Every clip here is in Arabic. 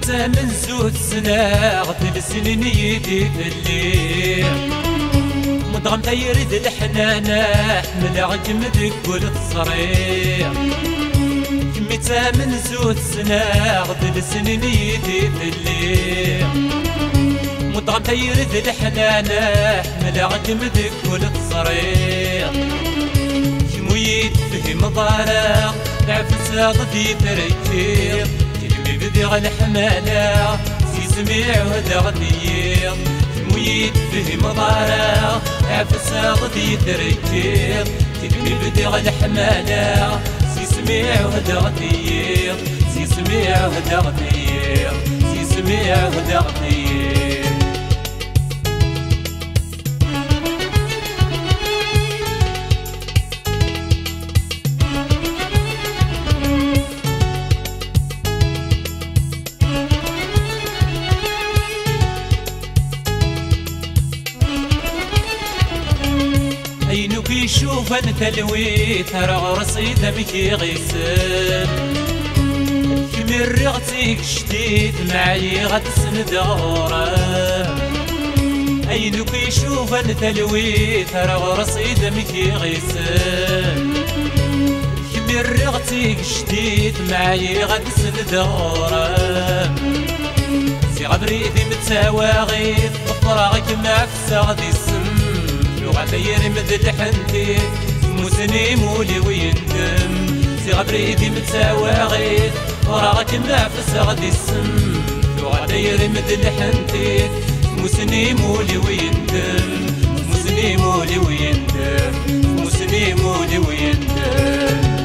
تامنزوت سنة غد السنين يدي الليل مدغم تيرد الحنانة حمل جمدك والتصريح كمي تامنزوت سنة غد السنين يدي الليل مدغم تيرد الحنانة حمل جمدك والتصريح كمو يتفهم ضارق العفس غدي تركيب كلمي بدي غالحمالة سيسميع وهدا غدير كمو يتفهم ضارق العفس غدي تركيب كلمي بدي غالحمالة سيسميع وهدا غدير سيسميع وهدا غدير سيسميع وهدا غدير عينك يشوف التلويث رصيد دمك يغيسن كمي رغتك شديد معي غتسند غورة عينك يشوف التلويث رصيد دمك يغيسن كمي رغتك شديد معي غتسند غورة سي غبريدي متواغيث فراغك مع فساغدي السم وغدير مذل حنتي موسني مولي ويندم سي غبريدي متواغيث وراغك نافس غدي السم وغدير مذل حنتي موسني مولي ويندم موسني مولي ويندم موسني مولي ويندم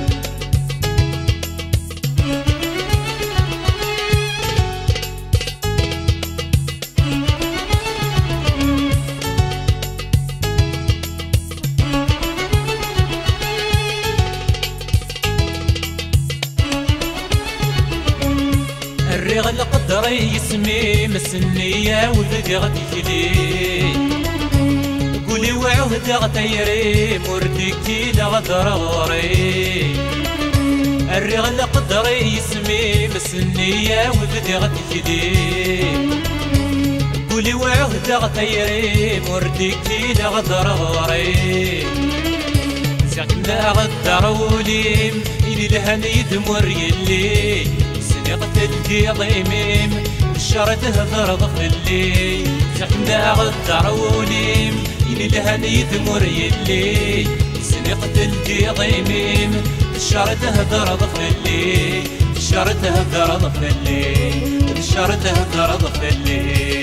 الرغل قدر يسمي مسنية ولدي غدي كلي قولي وعهد غتيري مردكي لغدر غوري الرغل قدر يسمي مسنية ولدي غدي كلي قولي وعهد غتيري مردكي لغدر غوري ساكنا غدر وليم إلي لهن يدمر يلي قتلتي ضيميم الشر تهضر ضفلي سحنا غدر وليم إلي لهني تمر يلي سني قتلتي ضيميم الشر تهضر ضفلي الشر تهضر ضفلي الشر تهضر ضفلي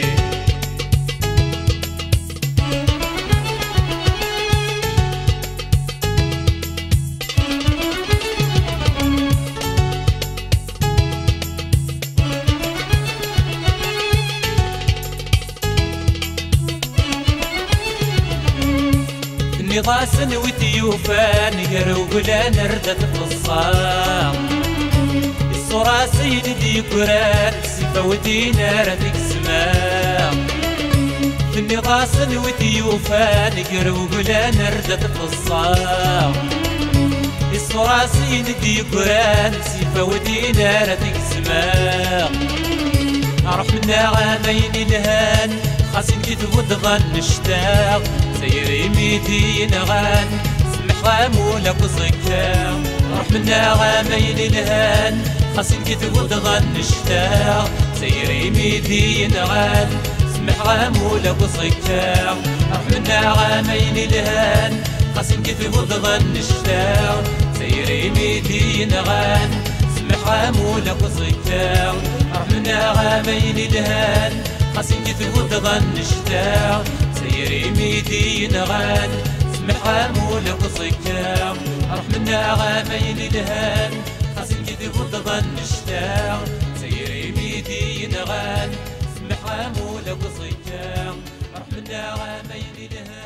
ضاسن وتيوفان يروقلا نردت بالصام الصورة سيدي كرات سفوتي نارتك سمام فني ضاسن وتيوفان يروقلا نردت بالصام الصورة سيدي كرات سفوتي نارتك سمام أروح منا غامين الهان خاسن كتبود ظن نشتاق سيري ميدي نغان سمح غامولك وصكام روح منا غامين الهان خاسن كتبود ظن نشتاق سيري ميدي نغان سمح غامولك وصكام روح منا غامين الهان خاسن كتبود ظن نشتاق سيري ميدي نغان سمح غامولك وصكام روح منا غامين الهان خاسن كتبود ظن نشتاق سيري ميدي نغان سمح غامولك وصكام روح منا غامين الهان خاسن كتبود ظن نشتاق سيري ميدي نغان سمح غامولك وصكام روح منا غامين الهان